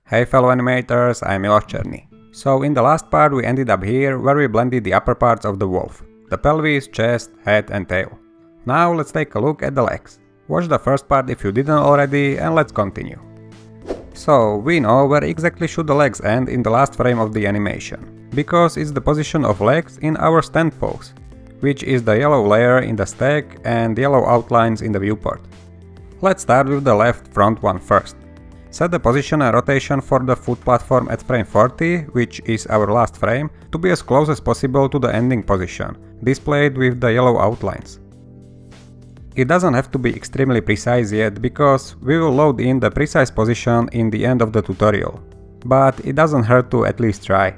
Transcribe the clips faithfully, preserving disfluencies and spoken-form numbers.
Hey fellow animators, I'm Cherny. So in the last part we ended up here where we blended the upper parts of the wolf. The pelvis, chest, head and tail. Now let's take a look at the legs. Watch the first part if you didn't already and let's continue. So we know where exactly should the legs end in the last frame of the animation. Because it's the position of legs in our stand pose, which is the yellow layer in the stack and yellow outlines in the viewport. Let's start with the left front one first. Set the position and rotation for the foot platform at frame forty, which is our last frame, to be as close as possible to the ending position, displayed with the yellow outlines. It doesn't have to be extremely precise yet, because we will load in the precise position in the end of the tutorial, but it doesn't hurt to at least try.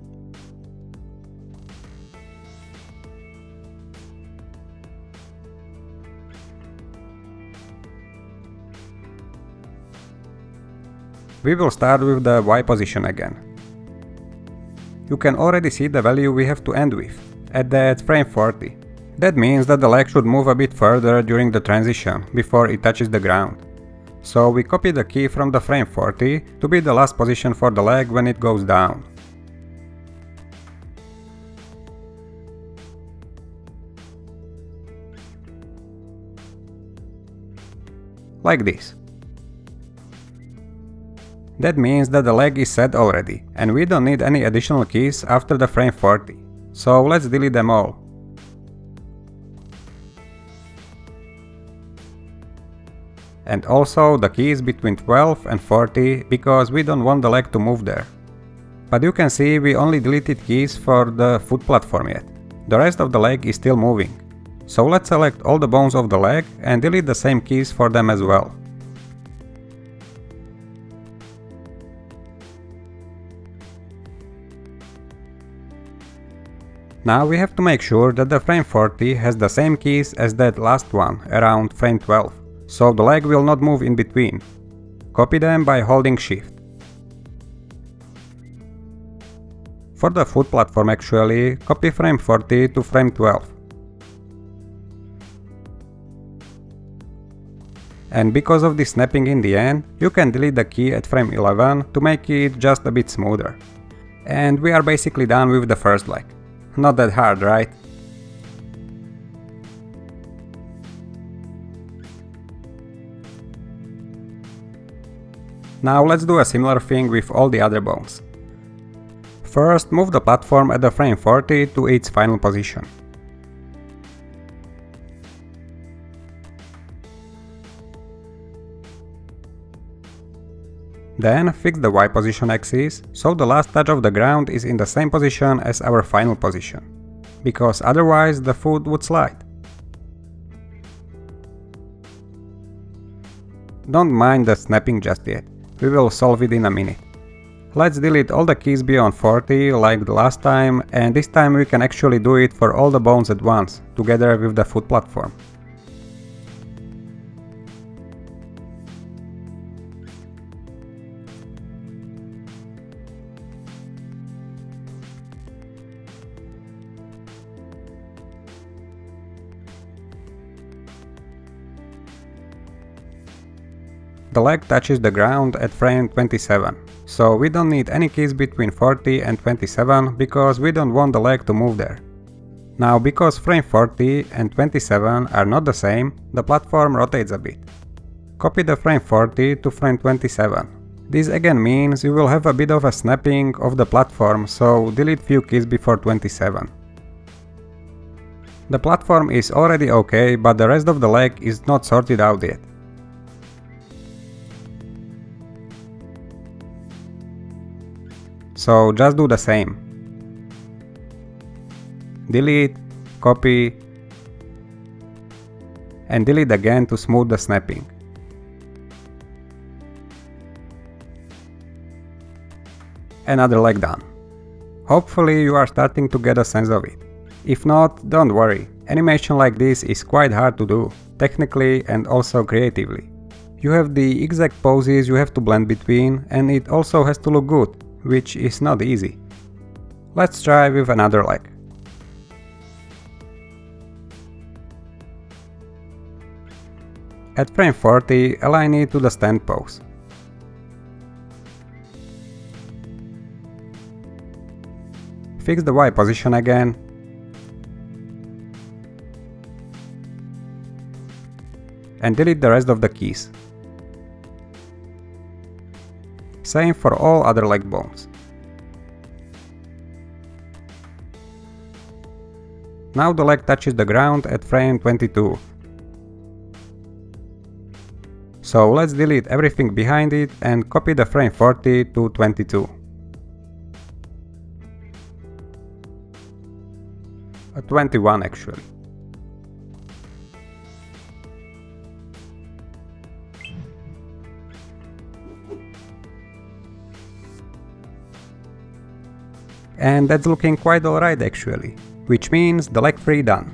We will start with the Y position again. You can already see the value we have to end with, at that frame forty. That means that the leg should move a bit further during the transition, before it touches the ground. So we copy the key from the frame forty to be the last position for the leg when it goes down. Like this. That means that the leg is set already, and we don't need any additional keys after the frame forty. So let's delete them all. And also the keys between twelve and forty, because we don't want the leg to move there. But you can see we only deleted keys for the foot platform yet. The rest of the leg is still moving. So let's select all the bones of the leg and delete the same keys for them as well. Now we have to make sure that the frame forty has the same keys as that last one, around frame twelve, so the leg will not move in between. Copy them by holding shift. For the foot platform actually, copy frame forty to frame twelve. And because of the snapping in the end, you can delete the key at frame eleven to make it just a bit smoother. And we are basically done with the first leg. Not that hard, right? Now let's do a similar thing with all the other bones. First, move the platform at the frame forty to its final position. Then fix the Y position axis, so the last touch of the ground is in the same position as our final position, because otherwise the foot would slide. Don't mind the snapping just yet, we will solve it in a minute. Let's delete all the keys beyond forty like the last time, and this time we can actually do it for all the bones at once, together with the foot platform. The leg touches the ground at frame twenty-seven, so we don't need any keys between forty and twenty-seven because we don't want the leg to move there. Now, because frame forty and twenty-seven are not the same, the platform rotates a bit. Copy the frame forty to frame twenty-seven. This again means you will have a bit of a snapping of the platform, so delete few keys before twenty-seven. The platform is already okay, but the rest of the leg is not sorted out yet. So just do the same. Delete, copy, and delete again to smooth the snapping. Another leg done. Hopefully you are starting to get a sense of it. If not, don't worry, animation like this is quite hard to do, technically and also creatively. You have the exact poses you have to blend between, and it also has to look good, which is not easy. Let's try with another leg. At frame forty, align it to the stand pose. Fix the Y position again. And delete the rest of the keys. Same for all other leg bones. Now the leg touches the ground at frame twenty-two. So let's delete everything behind it and copy the frame forty to twenty-two. Uh, twenty-one actually. And that's looking quite alright actually, which means the leg three done.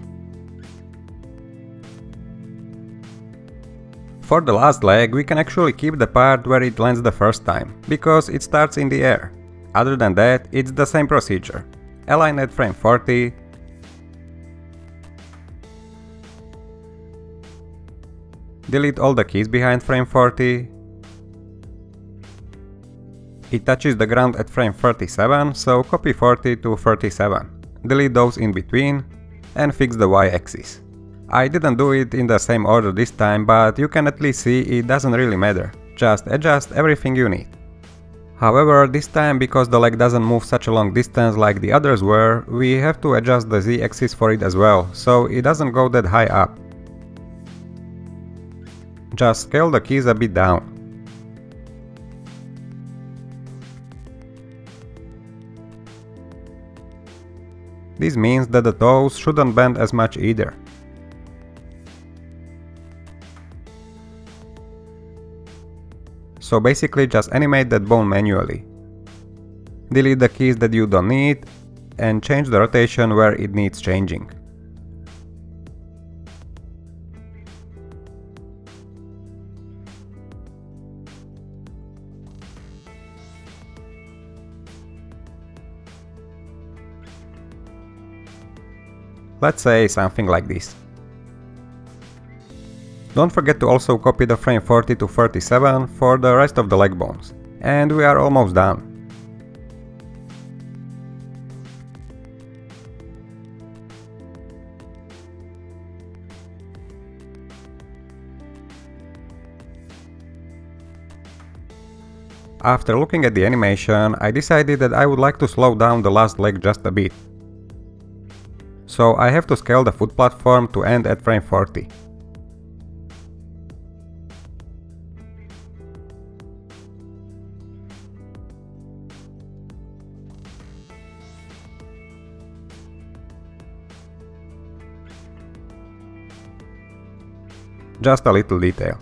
For the last leg we can actually keep the part where it lands the first time, because it starts in the air. Other than that, it's the same procedure. Align at frame forty, delete all the keys behind frame forty, it touches the ground at frame thirty-seven, so copy forty to thirty-seven, delete those in between, and fix the Y-axis. I didn't do it in the same order this time, but you can at least see it doesn't really matter, just adjust everything you need. However, this time, because the leg doesn't move such a long distance like the others were, we have to adjust the Z-axis for it as well, so it doesn't go that high up. Just scale the keys a bit down. This means that the toes shouldn't bend as much either. So basically just animate that bone manually. Delete the keys that you don't need and change the rotation where it needs changing. Let's say something like this. Don't forget to also copy the frame forty to thirty-seven for the rest of the leg bones. And we are almost done. After looking at the animation, I decided that I would like to slow down the last leg just a bit. So I have to scale the foot platform to end at frame forty. Just a little detail.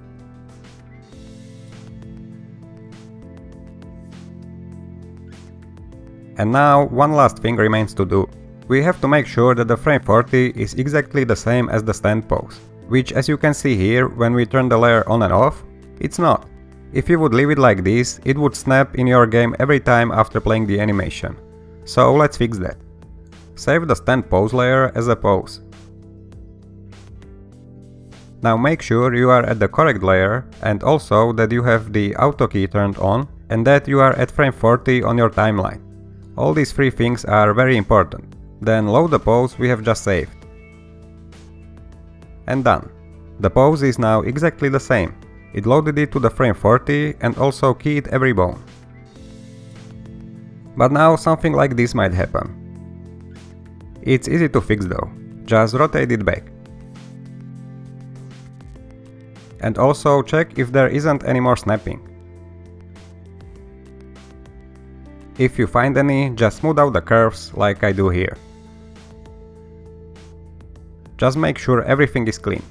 And now one last thing remains to do. We have to make sure that the frame forty is exactly the same as the stand pose, which, as you can see here, when we turn the layer on and off, it's not. If you would leave it like this, it would snap in your game every time after playing the animation. So let's fix that. Save the stand pose layer as a pose. Now make sure you are at the correct layer and also that you have the auto key turned on and that you are at frame forty on your timeline. All these three things are very important. Then load the pose we have just saved. And done. The pose is now exactly the same. It loaded it to the frame forty and also keyed every bone. But now something like this might happen. It's easy to fix though. Just rotate it back. And also check if there isn't any more snapping. If you find any, just smooth out the curves like I do here. Just make sure everything is clean.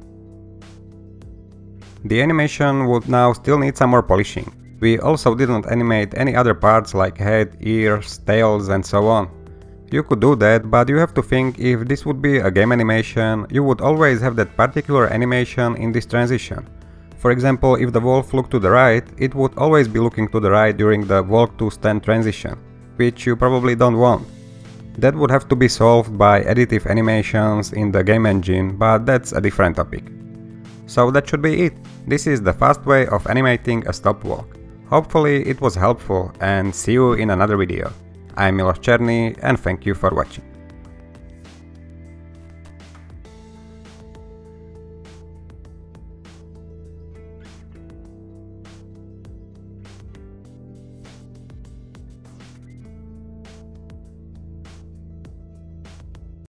The animation would now still need some more polishing. We also didn't animate any other parts like head, ears, tails and so on. You could do that, but you have to think if this would be a game animation, you would always have that particular animation in this transition. For example, if the wolf looked to the right, it would always be looking to the right during the walk to stand transition, which you probably don't want. That would have to be solved by additive animations in the game engine, but that's a different topic. So that should be it. This is the fast way of animating a stop walk. Hopefully it was helpful and see you in another video. I'm Milos Cherny and thank you for watching.